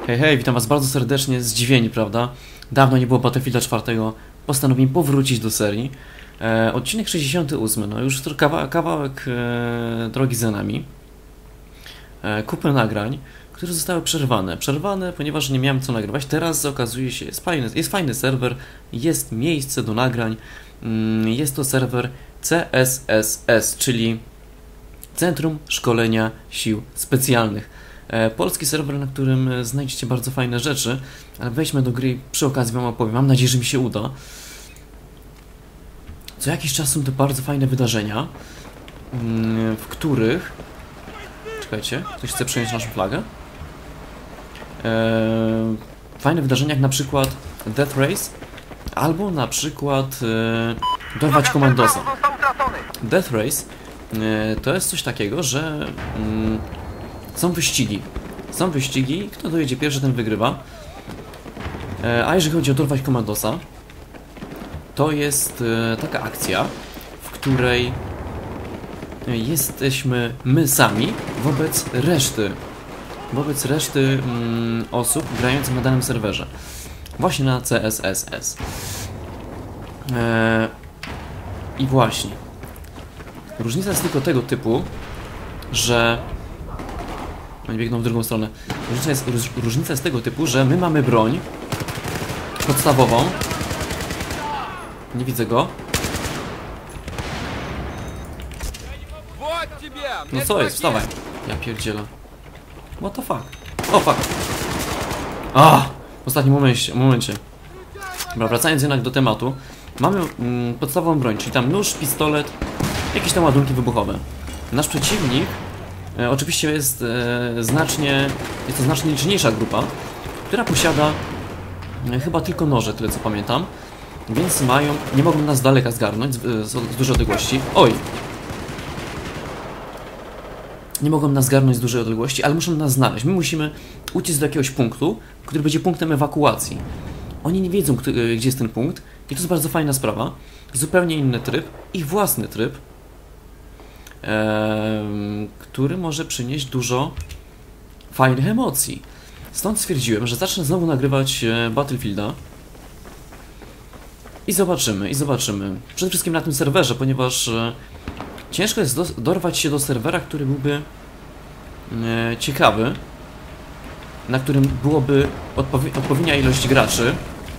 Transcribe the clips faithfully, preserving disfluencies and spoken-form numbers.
Hej, hej, witam was bardzo serdecznie, zdziwieni, prawda? Dawno nie było Battlefielda czwartego, postanowiłem powrócić do serii. E, odcinek sześćdziesiąty ósmy, no już kawa kawałek e, drogi za nami. E, kupę nagrań, które zostały przerwane. Przerwane, ponieważ nie miałem co nagrywać. Teraz okazuje się, jest fajny, jest fajny serwer, jest miejsce do nagrań. Mm, jest to serwer C S S S, czyli Centrum Szkolenia Sił Specjalnych. Polski serwer, na którym znajdziecie bardzo fajne rzeczy, ale wejdźmy do gry i przy okazji wam opowiem. Mam nadzieję, że mi się uda. Co jakiś czas są to bardzo fajne wydarzenia, w których... Czekajcie, ktoś chce przejąć naszą flagę? Fajne wydarzenia jak na przykład Death Race, albo na przykład dorwać komandosa. Death Race to jest coś takiego, że są wyścigi. Są wyścigi, kto dojedzie pierwszy, ten wygrywa. A jeżeli chodzi o dorwać komandosa, to jest taka akcja, w której jesteśmy my sami wobec reszty, wobec reszty mm, osób grających na danym serwerze. Właśnie na C S S S. Eee, I właśnie. Różnica jest tylko tego typu, że... Oni biegną w drugą stronę. Różnica jest, róż, różnica jest tego typu, że my mamy broń podstawową. Nie widzę go. No co jest? Wstawaj. Ja pierdzielę. What the fuck? O, fuck. Ah! W ostatnim momencie. momencie. Dobra, wracając jednak do tematu. Mamy mm, podstawową broń, czyli tam nóż, pistolet, jakieś tam ładunki wybuchowe. Nasz przeciwnik e, oczywiście jest e, znacznie, jest to znacznie liczniejsza grupa, która posiada e, chyba tylko noże, tyle co pamiętam. Więc mają, nie mogą nas z daleka zgarnąć, z, z, z dużej odległości. Oj! Nie mogą nas zgarnąć z dużej odległości, ale muszą nas znaleźć. My musimy uciec do jakiegoś punktu, który będzie punktem ewakuacji. Oni nie wiedzą, gdzie jest ten punkt i to jest bardzo fajna sprawa. Zupełnie inny tryb, ich własny tryb, ee, który może przynieść dużo fajnych emocji. Stąd stwierdziłem, że zacznę znowu nagrywać Battlefielda i zobaczymy, i zobaczymy. Przede wszystkim na tym serwerze, ponieważ e, ciężko jest do, dorwać się do serwera, który byłby e, ciekawy, na którym byłoby odpowi odpowiednia ilość graczy.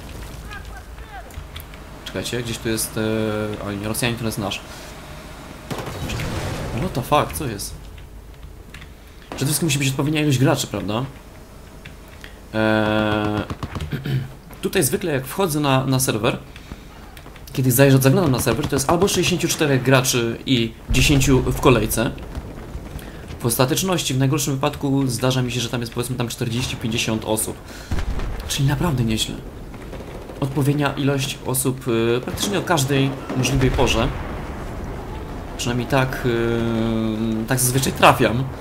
Czekajcie, gdzieś tu jest... E, o nie, Rosjanin to jest nasz. What the fuck, co jest? Przede wszystkim musi być odpowiednia ilość graczy, prawda? Eee, tutaj zwykle jak wchodzę na, na serwer, kiedy zaglądam na serwer, to jest albo sześćdziesięciu czterech graczy i dziesięciu w kolejce. W ostateczności, w najgorszym wypadku zdarza mi się, że tam jest powiedzmy tam czterdzieści pięćdziesiąt osób. Czyli naprawdę nieźle. Odpowiednia ilość osób yy, praktycznie o każdej możliwej porze. Przynajmniej tak, yy, tak zazwyczaj trafiam. Yy,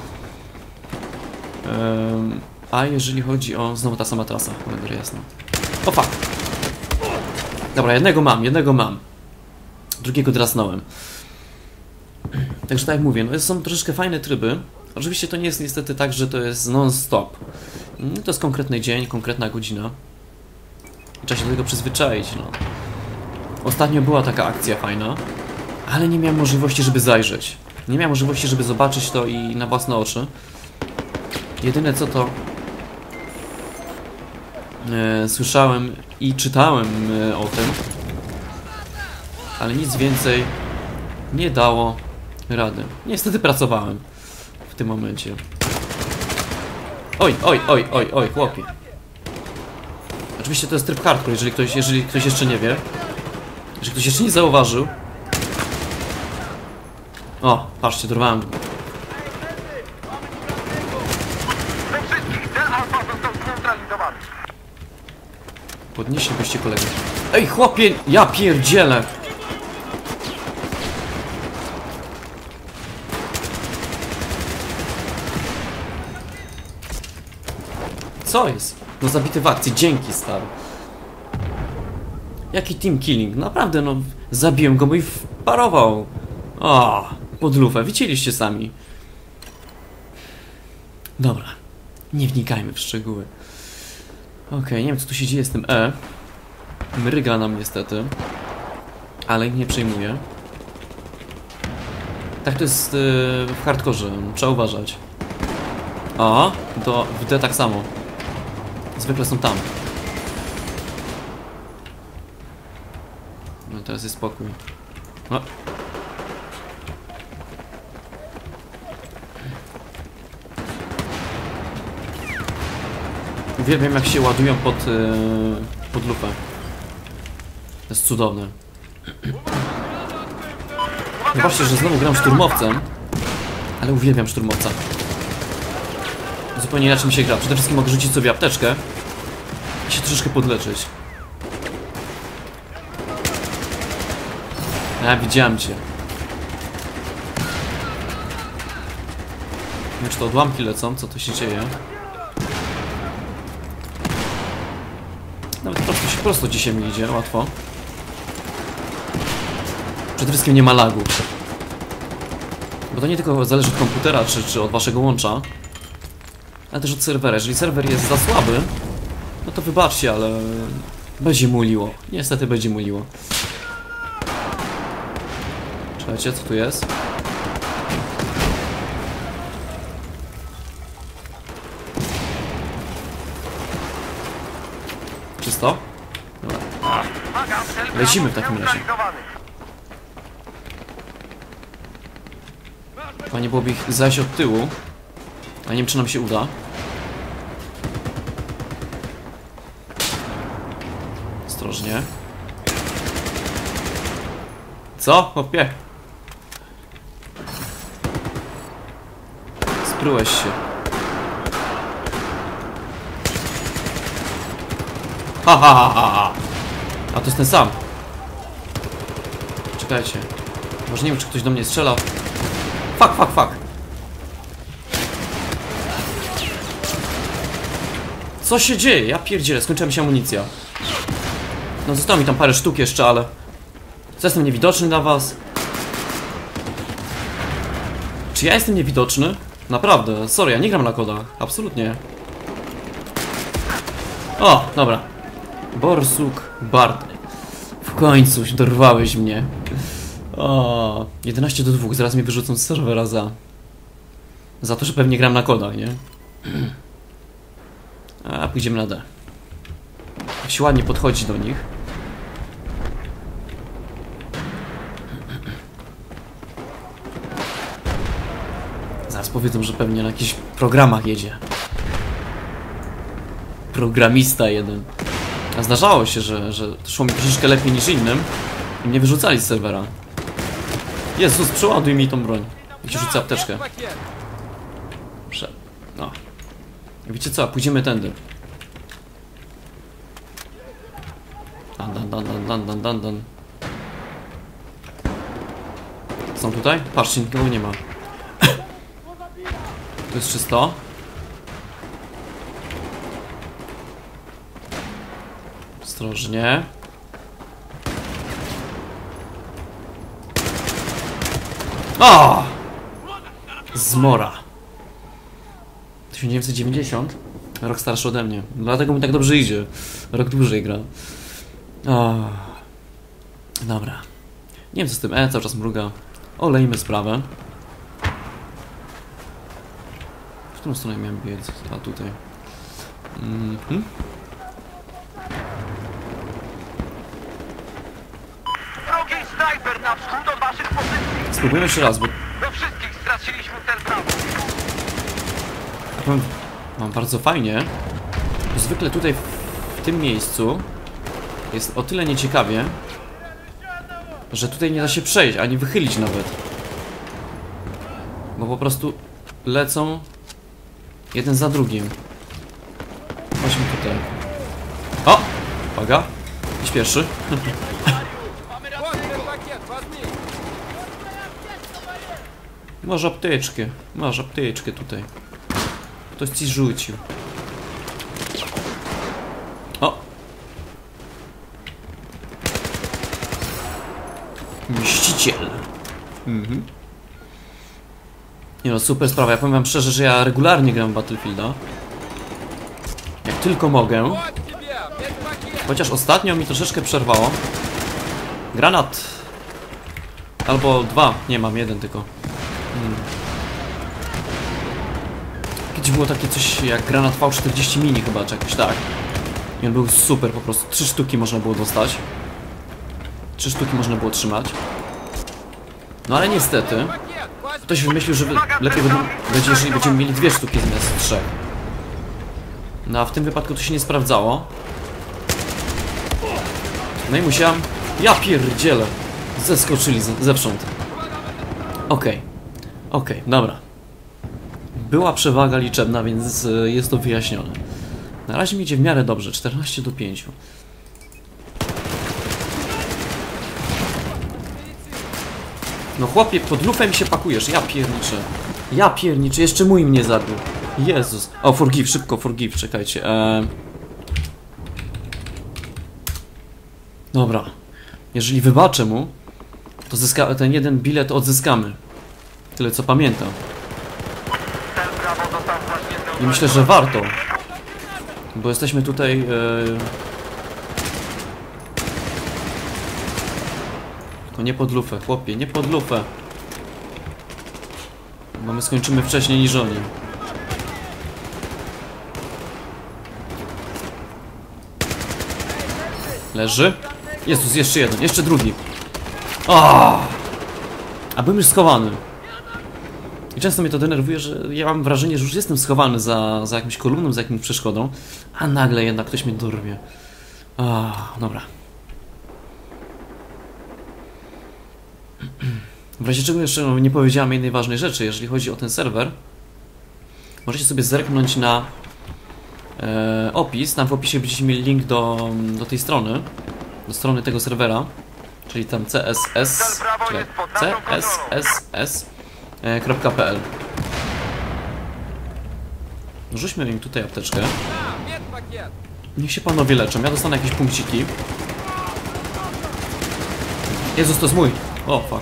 a jeżeli chodzi o... Znowu ta sama trasa, cholera jasna. O fuck! Dobra, jednego mam, jednego mam. Drugiego drasnąłem. Także tak jak mówię, no są troszeczkę fajne tryby. Oczywiście to nie jest niestety tak, że to jest non-stop. To jest konkretny dzień, konkretna godzina. Trzeba się do tego przyzwyczaić, no. Ostatnio była taka akcja fajna, ale nie miałem możliwości, żeby zajrzeć. Nie miałem możliwości, żeby zobaczyć to i na własne oczy. Jedyne co to... E, słyszałem i czytałem e, o tym, ale nic więcej nie dało rady. Niestety pracowałem w tym momencie. Oj, oj, oj, oj, oj, chłopie. Oczywiście to jest tryb hardcore, jeżeli ktoś, jeżeli ktoś jeszcze nie wie. Jeżeli ktoś jeszcze nie zauważył. O, patrzcie, dorwałem. Podnieślibyście kolegę. Ej, chłopie, ja pierdzielę. Co jest? No zabity w akcji, dzięki stary. Jaki team killing, naprawdę no zabiłem go, bo i wparował. O, pod lufę, widzieliście sami. Dobra, nie wnikajmy w szczegóły. Okej, okay, nie wiem co tu się dzieje z tym E. Mryga nam niestety. Ale nie przejmuje. Tak to jest yy, w hardkorze, trzeba uważać. A, to w D tak samo. Zwykle są tam. No teraz jest spokój. No. Uwielbiam jak się ładują pod, yy, pod lupę. To jest cudowne. Zobaczcie, że znowu gram szturmowcem. Ale uwielbiam szturmowca. Zupełnie inaczej mi się gra. Przede wszystkim mogę rzucić sobie apteczkę i się troszeczkę podleczyć. Ja widziałem cię. Nie wiem, czy to odłamki lecą, co to się dzieje. Nawet prosto, się prosto dzisiaj mi idzie, łatwo. Przede wszystkim nie ma lagu. Bo to nie tylko zależy od komputera, czy, czy od waszego łącza, ale też od serwera. Jeżeli serwer jest za słaby, no to wybaczcie, ale będzie muliło. Niestety będzie muliło. Czekajcie, co tu jest? Czysto? Dobra. Lecimy w takim razie. Fajnie byłoby ich zajść od tyłu. A nie wiem, czy nam się uda. Ostrożnie. Co? Opie. Sprułeś się. Ha, ha, ha, ha. A to jest ten sam. Czekajcie. Może nie wiem, czy ktoś do mnie strzela. Fuck, fuck, fuck. Co się dzieje? Ja pierdzielę, skończyła mi się amunicja. No zostało mi tam parę sztuk jeszcze, ale... Co, jestem niewidoczny dla was? Czy ja jestem niewidoczny? Naprawdę, sorry, ja nie gram na kodach. Absolutnie. O, dobra. Borsuk Bartny. W końcu dorwałeś mnie. O, jedenaście do dwóch, zaraz mnie wyrzucą z serwera za... Za to, że pewnie gram na kodach, nie? A, pójdziemy na D. Jak się ładnie podchodzi do nich. Zaraz powiedzą, że pewnie na jakichś programach jedzie. Programista jeden. A zdarzało się, że, że szło mi troszeczkę lepiej niż innym i mnie wyrzucali z serwera. Jezus, przeładuj mi tą broń. I ci rzucę apteczkę. Prze... No. Wiecie co, pójdziemy tędy. Dan, dan, dan, dan, dan, dan, dan, dan. Są tutaj? Patrzcie, nikogo nie ma. To jest czysto. Ostrożnie. O! Zmora. tysiąc dziewięćset dziewięćdziesiąt. Rok starszy ode mnie. Dlatego mi tak dobrze idzie. Rok dłużej gra. O. Dobra. Nie wiem co z tym E, cały czas mruga. Olejmy sprawę. W którą stronę miałem biec? A tutaj. Mhm. Wrogi snajper na wschód od waszych pozycji. Spróbujmy jeszcze raz, bo... We wszystkich straciliśmy cel prawo. Mam, mam bardzo fajnie. Bo zwykle tutaj w tym miejscu jest o tyle nieciekawie, że tutaj nie da się przejść, ani wychylić nawet. Bo po prostu lecą jeden za drugim. Chodźmy tutaj. O! Uwaga! Idź pierwszy. Masz apteczkę. Masz apteczkę tutaj. Ktoś ci rzucił. O! Mściciel. Mhm. Nie no, super sprawa. Ja powiem wam szczerze, że ja regularnie gram w Battlefielda. Jak tylko mogę. Chociaż ostatnio mi troszeczkę przerwało. Granat. Albo dwa. Nie, mam jeden tylko. Hmm. Kiedyś było takie coś jak granat V czterdzieści mini chyba, czy jakoś tak. I on był super po prostu. Trzy sztuki można było dostać. Trzy sztuki można było trzymać. No ale niestety ktoś wymyślił, że lepiej będzie, jeżeli będziemy mieli dwie sztuki zamiast trzech. No a w tym wypadku to się nie sprawdzało. No i musiałem... Ja pierdzielę! Zeskoczyli zewsząd. Okej. Okay. Okej, okay, dobra. Była przewaga liczebna, więc jest to wyjaśnione. Na razie mi idzie w miarę dobrze. czternaście do pięciu. No chłopie, pod lufem się pakujesz. Ja pierniczę. Ja pierniczę. Jeszcze mój mnie zabił. Jezus. O, forgive, szybko, forgive, czekajcie. Eee... Dobra. Jeżeli wybaczę mu, to zyska... ten jeden bilet odzyskamy. Tyle co pamiętam. I myślę, że warto. Bo jesteśmy tutaj... Eee... Tylko nie pod lufę, chłopie, nie pod lufę. Bo my skończymy wcześniej niż oni. Leży. Jezus, jeszcze jeden, jeszcze drugi. Oh! A byłem już schowany. I często mnie to denerwuje, że ja mam wrażenie, że już jestem schowany za, za jakimś kolumną, za jakimś przeszkodą, a nagle jednak ktoś mnie dorwie. Ah, dobra. W razie czego jeszcze nie powiedziałem jednej ważnej rzeczy, jeżeli chodzi o ten serwer. Możecie sobie zerknąć na e, opis. Tam w opisie będziecie mieli link do, do tej strony, do strony tego serwera, czyli tam c s s kropka p l. Rzućmy im tutaj apteczkę. Niech się panowie leczą. Ja dostanę jakieś punkciki. Jezus, to jest mój. O, fuck.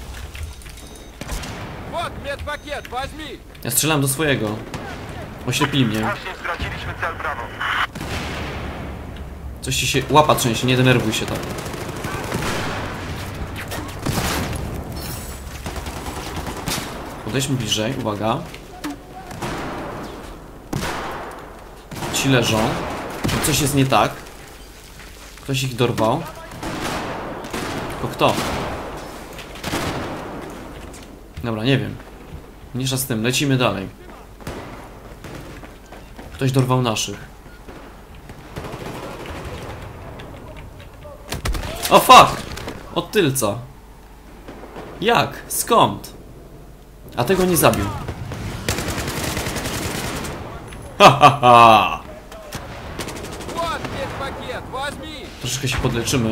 Ja strzelam do swojego. Oślepili mnie. Coś ci się... łapa trzęsie, nie denerwuj się tak. Podejdźmy bliżej, uwaga. Ci leżą. Coś jest nie tak. Ktoś ich dorwał. Tylko kto? Dobra, nie wiem. Mniejsza z tym, lecimy dalej. Ktoś dorwał naszych. O fuck! Od tylca. Jak? Skąd? A tego nie zabił. Ha ha ha! Troszeczkę się podleczymy.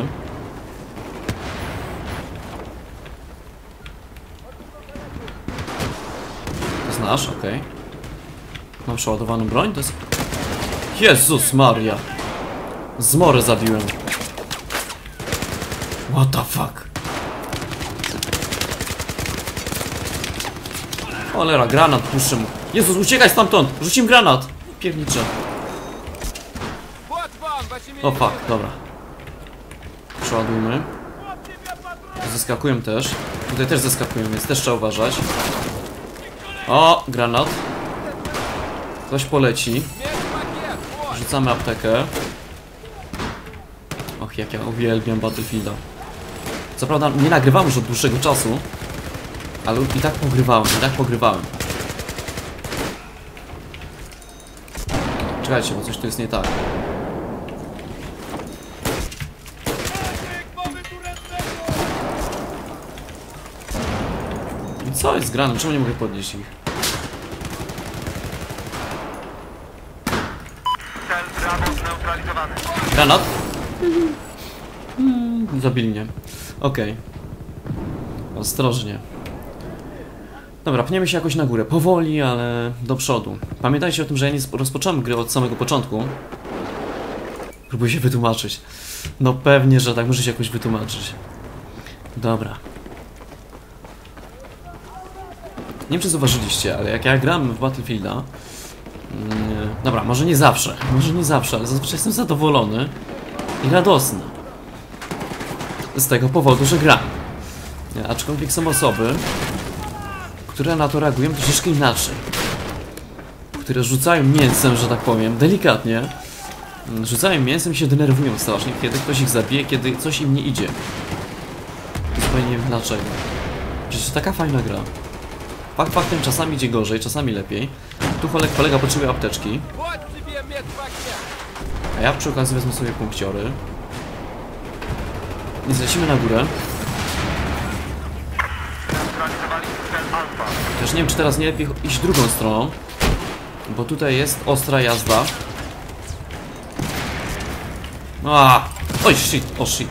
To jest nasz, okej. Okay. Mam przeładowaną broń, to jest... Jezus Maria! Zmorę zabiłem. What the fuck? Cholera, granat puszczę mu. Jezus, uciekaj stamtąd! Rzucim granat! Piernicze. O fuck, dobra. Przeładujmy. Zeskakują też. Tutaj też zeskakują, więc też trzeba uważać. O, granat. Ktoś poleci. Rzucamy aptekę. Och, jak ja uwielbiam Battlefielda. Co prawda nie nagrywam już od dłuższego czasu, ale i tak pogrywałem, i tak pogrywałem. Czekajcie, bo coś tu jest nie tak. I co jest grane? Czemu nie mogę podnieść ich? Granat? Hmm, zabili mnie. Okej. Okay. Ostrożnie. Dobra, pniemy się jakoś na górę. Powoli, ale do przodu. Pamiętajcie o tym, że ja nie rozpocząłem gry od samego początku. Próbuję się wytłumaczyć. No pewnie, że tak, muszę się jakoś wytłumaczyć. Dobra. Nie wiem, czy zauważyliście, ale jak ja gram w Battlefielda, Yy, dobra, może nie zawsze, może nie zawsze, ale zazwyczaj jestem zadowolony i radosny z tego powodu, że gram. Yy, aczkolwiek są osoby, które na to reagują troszeczkę inaczej. Które rzucają mięsem, że tak powiem, delikatnie. Rzucają mięsem i się denerwują strasznie, kiedy ktoś ich zabije, kiedy coś im nie idzie. Zupełnie nie wiem dlaczego. Przecież taka fajna gra. Fakt faktem czasami idzie gorzej, czasami lepiej. Tu kolega potrzebuje apteczki. A ja przy okazji wezmę sobie punkciory. I zlecimy na górę. Chociaż nie wiem, czy teraz nie lepiej iść drugą stroną. Bo tutaj jest ostra jazda. A, oj shit, o shit.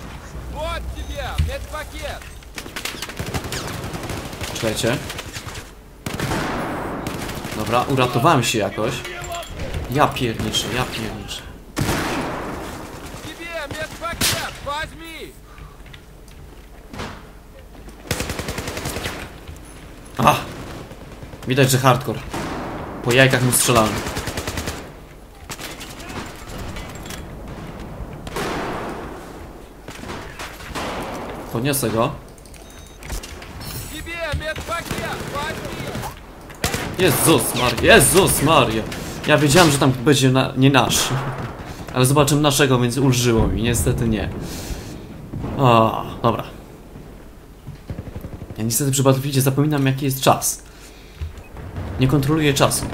Czekajcie. Dobra, uratowałem się jakoś. Ja pierniczę, ja pierniczę. Ach, widać, że hardcore. Po jajkach mu strzelałem. Podniosę go. Jezus Maria, Jezus Maria. Ja wiedziałem, że tam będzie na, nie nasz. Ale zobaczyłem naszego, więc ulżyło mi. Niestety nie. O, dobra. Ja niestety przy Battlefieldzie zapominam, jaki jest czas. Nie kontroluję czasu.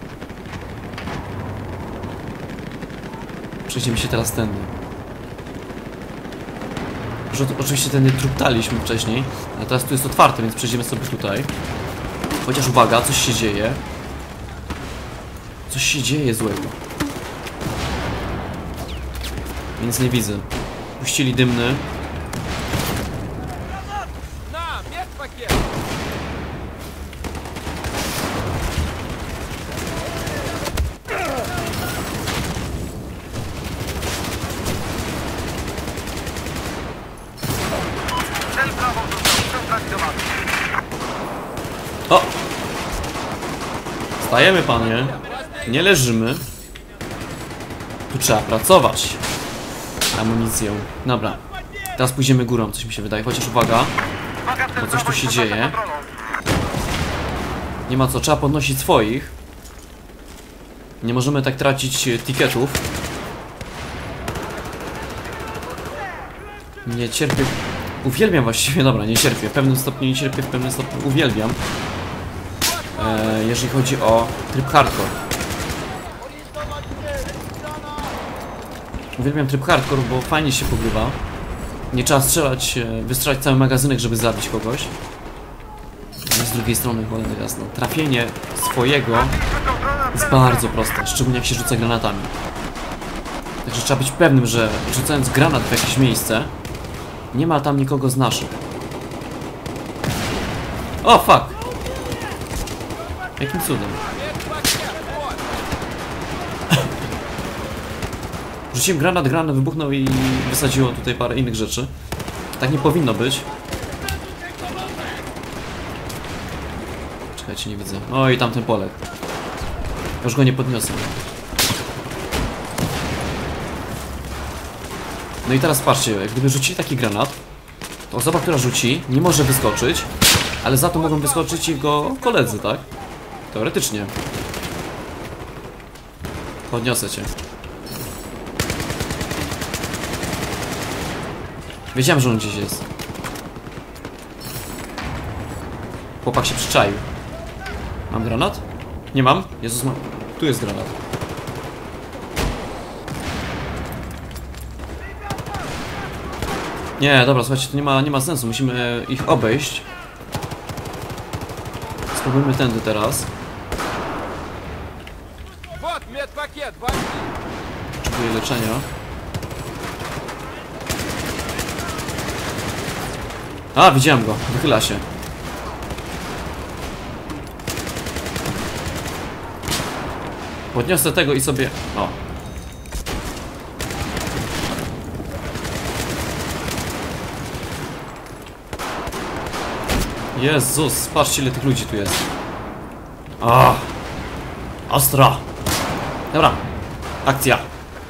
Przejdziemy się teraz tędy. Już oczywiście tędy truptaliśmy wcześniej, ale teraz tu jest otwarte, więc przejdziemy sobie tutaj. Chociaż uwaga, coś się dzieje. Coś się dzieje złego. Więc nie widzę. Puścili dymny. O! Stajemy, panie. Nie leżymy. Tu trzeba pracować. Amunicję. Dobra. Teraz pójdziemy górą, coś mi się wydaje. Chociaż uwaga, bo coś tu się dzieje. Nie ma co, trzeba podnosić swoich. Nie możemy tak tracić tiketów. Nie cierpię. Uwielbiam właściwie, dobra, nie cierpię. W pewnym stopniu nie cierpię, w pewnym stopniu uwielbiam. E, jeżeli chodzi o tryb hardcore. Uwielbiam tryb hardcore, bo fajnie się pogrywa. Nie trzeba strzelać, wystrzelać cały magazynek, żeby zabić kogoś. A z drugiej strony, cholera jasno, trafienie swojego jest bardzo proste, szczególnie jak się rzuca granatami. Także trzeba być pewnym, że rzucając granat w jakieś miejsce, nie ma tam nikogo z naszych. O, fuck! Jakim cudem? Rzuciłem granat, granat wybuchnął i wysadziło tutaj parę innych rzeczy. Tak nie powinno być. Czekajcie, nie widzę. Oj, tamten Polek. Już go nie podniosę. No i teraz patrzcie, jak gdyby rzucili taki granat, to osoba, która rzuci, nie może wyskoczyć, ale za to mogą wyskoczyć jego koledzy, tak? Teoretycznie. Podniosę cię. Wiedziałem, że on gdzieś jest. Chłopak się przyczaił. Mam granat? Nie mam? Jezus, mam. Tu jest granat. Nie, dobra, słuchajcie, to nie ma, nie ma sensu. Musimy ich obejść. Spróbujmy tędy teraz. Potrzebuję leczenia. A, widziałem go. Wychyla się. Podniosę tego i sobie... O. Jezus, patrzcie, ile tych ludzi tu jest. A, ostro. Dobra, akcja.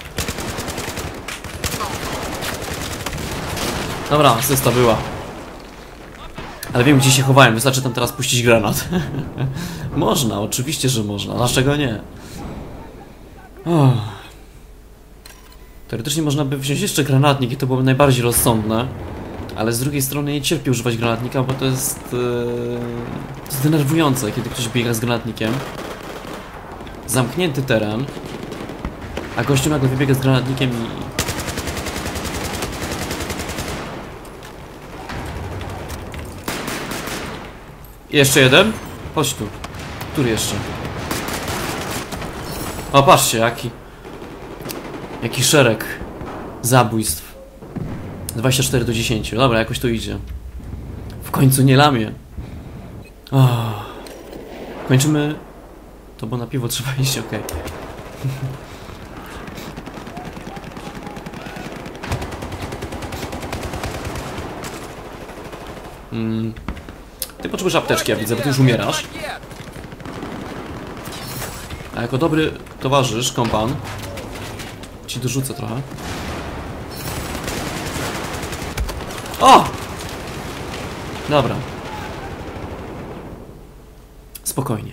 Dobra, asysta była. Ale wiem, gdzie się chowałem, wystarczy tam teraz puścić granat. Można, oczywiście, że można. Dlaczego nie? Oh. Teoretycznie można by wziąć jeszcze granatnik i to byłoby najbardziej rozsądne. Ale z drugiej strony nie cierpię używać granatnika, bo to jest... Yy, to jest denerwujące, kiedy ktoś biega z granatnikiem. Zamknięty teren. A gościu nagle wybiega z granatnikiem i... Jeszcze jeden? Chodź tu. Który jeszcze? O, patrzcie, jaki... Jaki szereg zabójstw. dwadzieścia cztery do dziesięciu. Dobra, jakoś to idzie. W końcu nie lamię. Oh. Kończymy... To bo na piwo trzeba iść, okej. Okay. mm. Ty potrzebujesz apteczki, ja widzę, bo ty już umierasz. A jako dobry towarzysz, kompan, ci dorzucę trochę. O! Dobra. Spokojnie.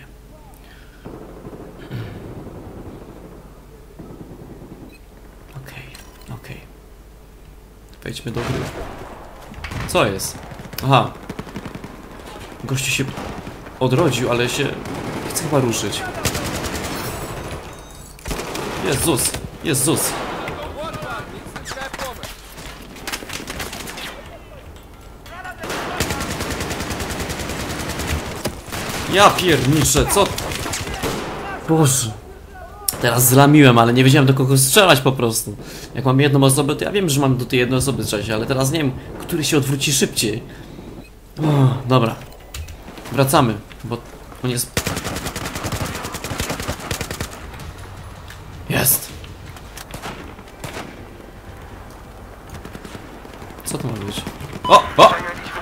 Okej, okay, okej. Okay. Wejdźmy do gry. Co jest? Aha. Gościu się odrodził, ale się chce chyba ruszyć. Jezus, Jezus. Ja pierniczę, co? Boże. Teraz zlamiłem, ale nie wiedziałem do kogo strzelać po prostu. Jak mam jedną osobę, to ja wiem, że mam do tej jednej osoby strzelać, ale teraz nie wiem, który się odwróci szybciej. O, dobra. Wracamy, bo on jest... Jest. Co to ma być? O! O!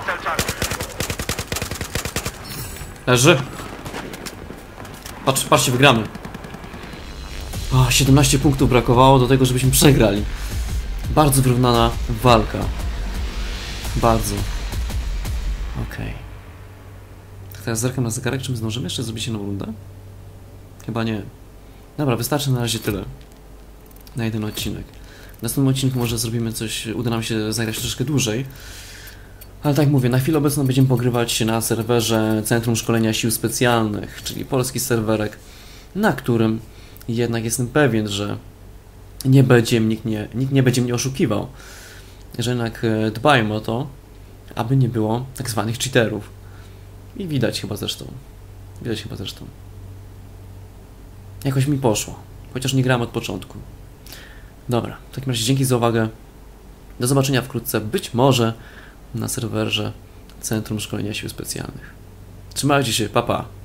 Leży. Patrz, patrzcie, wygramy. O, siedemnaście punktów brakowało do tego, żebyśmy przegrali. Bardzo wyrównana walka. Bardzo. Okej. Okay. Teraz zerkam na zegarek, czy my zdążymy jeszcze zrobić jedną rundę? Chyba nie. Dobra, wystarczy na razie tyle. Na jeden odcinek. W następnym odcinku może zrobimy coś, uda nam się zagrać troszkę dłużej. Ale tak mówię, na chwilę obecną będziemy pogrywać na serwerze Centrum Szkolenia Sił Specjalnych, czyli polski serwerek, na którym jednak jestem pewien, że nie będzie, nikt, nie, nikt nie będzie mnie oszukiwał. Że jednak dbają o to, aby nie było tak zwanych cheaterów. I widać chyba zresztą. Widać chyba zresztą. Jakoś mi poszło. Chociaż nie grałem od początku. Dobra, w takim razie dzięki za uwagę. Do zobaczenia wkrótce. Być może na serwerze Centrum Szkolenia Sił Specjalnych. Trzymajcie się, pa pa.